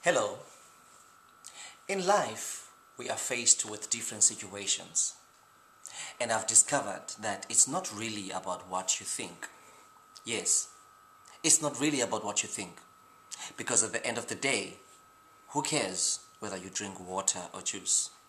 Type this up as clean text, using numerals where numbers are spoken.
Hello. In life, we are faced with different situations. And I've discovered that it's not really about what you think. Yes, it's not really about what you think. Because at the end of the day, who cares whether you drink water or juice?